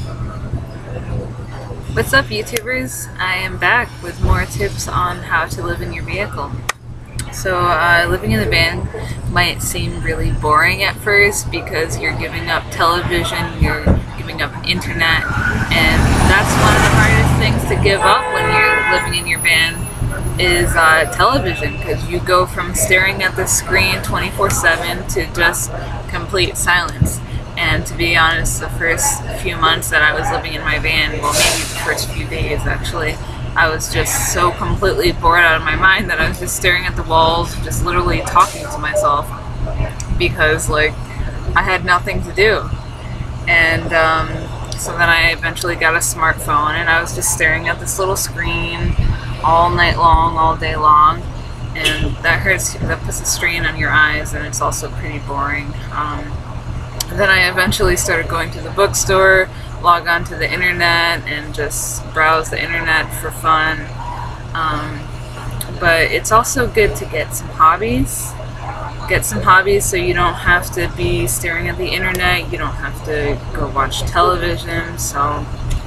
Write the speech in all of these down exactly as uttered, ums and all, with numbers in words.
What's up, YouTubers? I am back with more tips on how to live in your vehicle. So uh, living in the van might seem really boring at first because you're giving up television, you're giving up internet, and that's one of the hardest things to give up when you're living in your van is uh, television, because you go from staring at the screen twenty-four seven to just complete silence. And to be honest, the first few months that I was living in my van, well, maybe the first few days actually, I was just so completely bored out of my mind that I was just staring at the walls, just literally talking to myself, because like I had nothing to do. And um, so then I eventually got a smartphone, and I was just staring at this little screen all night long, all day long, and that hurts, that puts a strain on your eyes, and it's also pretty boring. Um, then I eventually started going to the bookstore, log on to the internet, and just browse the internet for fun. Um, but it's also good to get some hobbies. Get some hobbies so you don't have to be staring at the internet, you don't have to go watch television. So,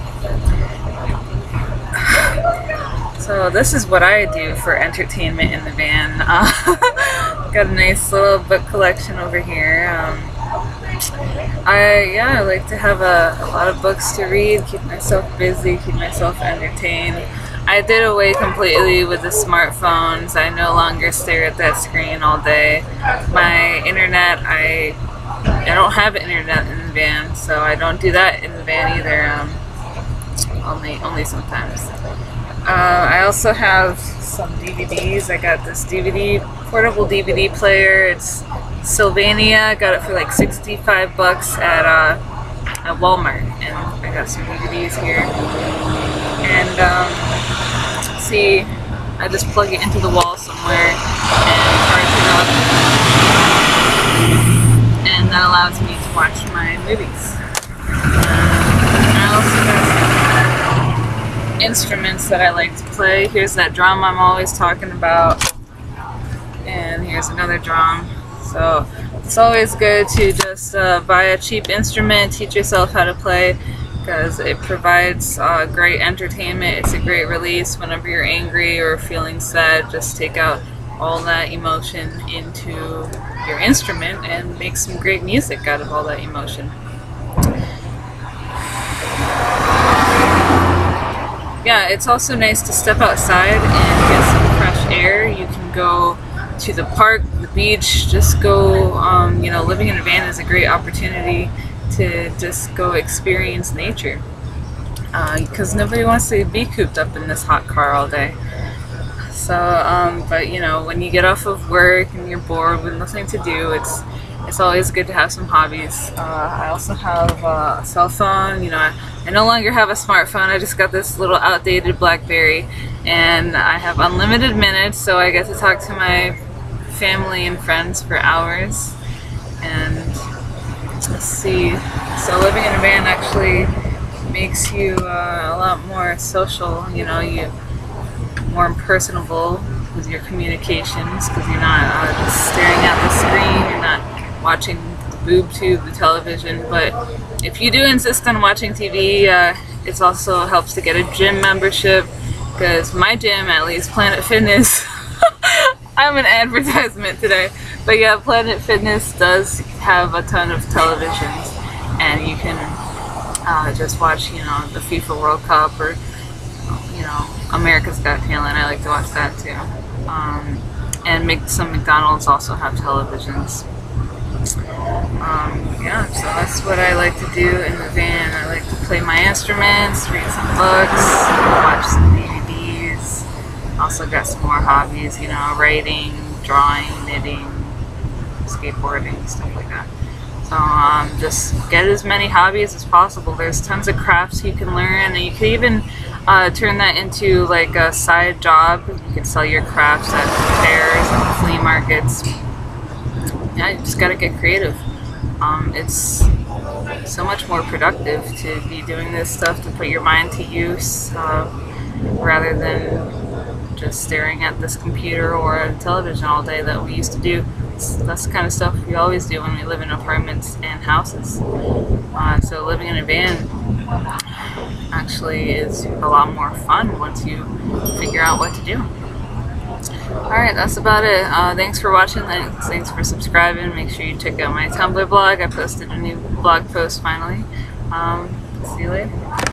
so this is what I do for entertainment in the van. Uh, got a nice little book collection over here. Um, I, yeah, I like to have a, a lot of books to read, keep myself busy, keep myself entertained. I did away completely with the smartphones. I no longer stare at that screen all day. My internet, I I don't have internet in the van, so I don't do that in the van either. Um, only, only sometimes. Uh, I also have some D V Ds. I got this D V D, portable D V D player. It's Sylvania. Got it for like sixty-five bucks at uh, at Walmart, and I got some D V Ds here. And um, see, I just plug it into the wall somewhere and charge it up, and that allows me to watch my movies. Um, I also got some instruments that I like to play. Here's that drum I'm always talking about, and here's another drum. So it's always good to just uh, buy a cheap instrument, teach yourself how to play, because it provides uh, great entertainment. It's a great release whenever you're angry or feeling sad. Just take out all that emotion into your instrument and make some great music out of all that emotion. Yeah, it's also nice to step outside and get some fresh air. You can go to the park, the beach, just go, um, you know, living in a van is a great opportunity to just go experience nature, because uh, nobody wants to be cooped up in this hot car all day. So, um, but you know, when you get off of work and you're bored with nothing to do, it's it's always good to have some hobbies. Uh, I also have uh, a cell phone. You know, I, I no longer have a smartphone. I just got this little outdated BlackBerry, and I have unlimited minutes, so I get to talk to my family and friends for hours. And let's see, so living in a van actually makes you uh, a lot more social, you know, you more personable with your communications, because you're not uh, just staring at the screen, you're not watching the boob tube, the television. But if you do insist on watching T V, uh, it also helps to get a gym membership, because my gym, at least Planet Fitness, I'm an advertisement today, but yeah, Planet Fitness does have a ton of televisions, and you can uh, just watch, you know, the FIFA World Cup, or, you know, America's Got Talent. I like to watch that too. Um, and make, some McDonald's also have televisions. Um, yeah, so that's what I like to do in the van. I like to play my instruments, read some books, watch some D V Ds. Also got some more hobbies, you know, writing, drawing, knitting, skateboarding, stuff like that. So um, just get as many hobbies as possible. There's tons of crafts you can learn, and you can even uh, turn that into like a side job. You can sell your crafts at fairs and flea markets. Yeah, you just gotta get creative. Um, it's so much more productive to be doing this stuff, to put your mind to use, uh, rather than just staring at this computer or a television all day that we used to do. It's, that's the kind of stuff we always do when we live in apartments and houses. Uh, so living in a van actually is a lot more fun once you figure out what to do. Alright, that's about it. Uh, thanks for watching. Thanks, thanks for subscribing. Make sure you check out my Tumblr blog. I posted a new blog post finally. Um, see you later.